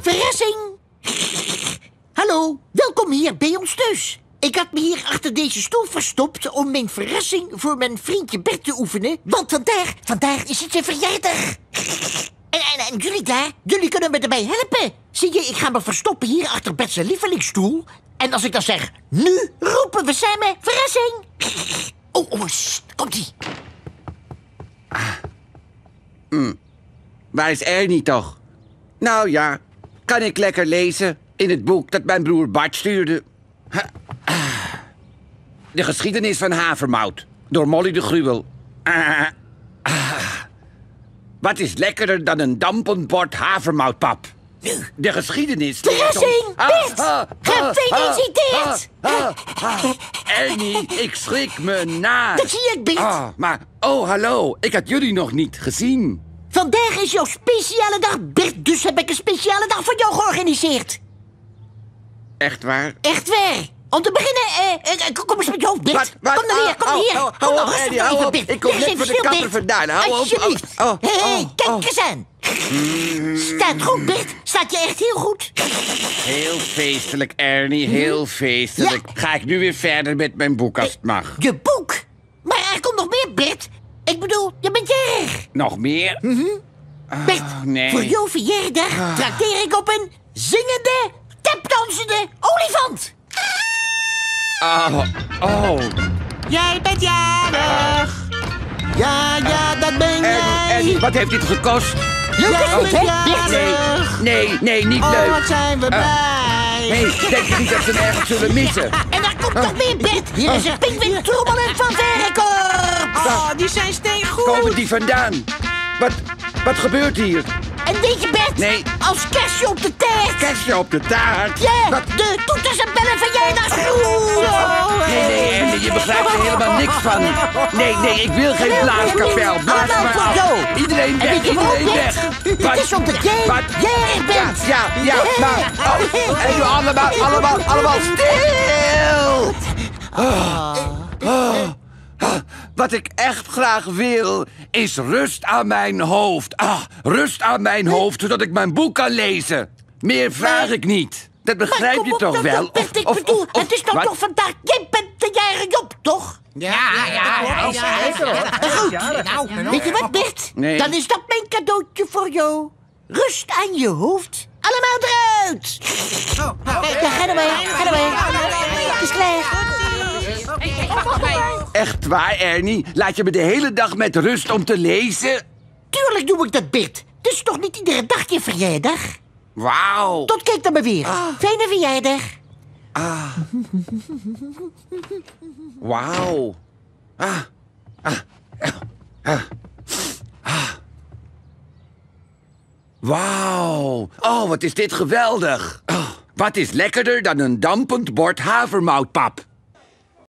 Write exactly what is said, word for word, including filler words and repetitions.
Verrassing! Hallo, welkom hier bij ons thuis. Ik had me hier achter deze stoel verstopt om mijn verrassing voor mijn vriendje Bert te oefenen. Want vandaag, vandaag is het zijn verjaardag. En, en, en jullie daar, jullie kunnen me erbij helpen. Zie je, ik ga me verstoppen hier achter Bert's lievelingsstoel. En als ik dan zeg, nu roepen we samen verrassing. Oh, oh, sst, komt-ie. Ah. Mm. Waar is Ernie toch? Nou ja, kan ik lekker lezen in het boek dat mijn broer Bart stuurde. De geschiedenis van havermout, door Molly de Gruwel. Ah. Ah. Wat is lekkerder dan een dampend bord havermoutpap? Nu. De geschiedenis... Verrassing, Bert! Ah, ah, Gefeliciteerd! Ah, ah, ah, ah. Ernie, ik schrik me na. Dat zie ik, Bert. Ah, maar, oh hallo, ik had jullie nog niet gezien. Vandaag is jouw speciale dag, Bert. Dus heb ik een speciale dag voor jou georganiseerd. Echt waar? Echt waar. Om te beginnen, eh, eh, kom eens met je hoofd, Bert. Wat, wat? Kom nou hier, kom Oh, hier. oh, Kom hou nou, op, rustig Ernie, maar hou even, op. Bert. Ik kom Leg net even voor de stil, kapper Bert. vandaan. Hou op. Alsjeblieft. Oh, oh, Hé, hey, oh, kijk oh. eens aan. Staat goed, Bert. Staat je echt heel goed. Heel feestelijk, Ernie, heel feestelijk. Ga ik nu weer verder met mijn boek als het mag. Je boek? Maar er komt nog meer, Bert. Ik bedoel, je bent jarig. Nog meer? Bert, Oh, nee. voor jouw verjaardag trakteer ik op een zingende, tapdansende olifant. Oh, oh. Jij bent jarig. Ja, ja, dat ben Ernie, Ernie, wat heeft dit gekost? Leuk is Jij goed, bent hè, Bert? jarig. Nee, nee, nee, niet Oh, leuk. wat zijn we blij. Hé, hey, denk je niet dat ze hem ergens zullen missen? En daar komt nog meer, Bert. Hier is een pinguïn, trommel en van Verrekorps. Oh, die zijn steengoed. Komen die vandaan? Wat, wat gebeurt hier? En weet je, Bert? Nee. Als kerstje op de taart. Kerstje op de taart? Ja, Wat? de toeters en bellen van jij naar school. Nee, nee, Ernie, je begrijpt er helemaal niks van. Nee, nee, ik wil geen blaaskapel. Blaas Allemaal maar voor af. jou. Iedereen En weg, weet je waarom, iedereen Bert? weg. Het is omdat jij Wat? jarig bent. Ja, ja, ja, maar... Oh, en nu allemaal, allemaal, allemaal stil! Oh, oh, ah, wat ik echt graag wil, is rust aan mijn hoofd. Ah, rust aan mijn hoofd, zodat ik mijn boek kan lezen. Meer vraag ik niet. Dat Maar begrijp kom je op, toch dat- wel? dat- Bert, ik bedoel, het is toch wat? toch vandaag... Jij bent de jarige op, toch? Ja, ja, ja, ja, Zeker hoor. Goed. Nou, Weet je wat, Bert? Nee. Dan is dat mijn cadeautje voor jou. Rust aan je hoofd. Allemaal eruit. Ja, ga erbij, ga erbij. Het is klaar. Echt waar, Ernie? Laat je me de hele dag met rust om te lezen? Tuurlijk doe ik dat, Bert. Het is toch niet iedere dag je verjaardag? Wauw. Tot kijk dan maar weer. Fijne verjaardag. Wauw. Ah. Ah. Ah. Ah. Wauw. Oh, wat is dit geweldig. Oh, wat is lekkerder dan een dampend bord havermoutpap?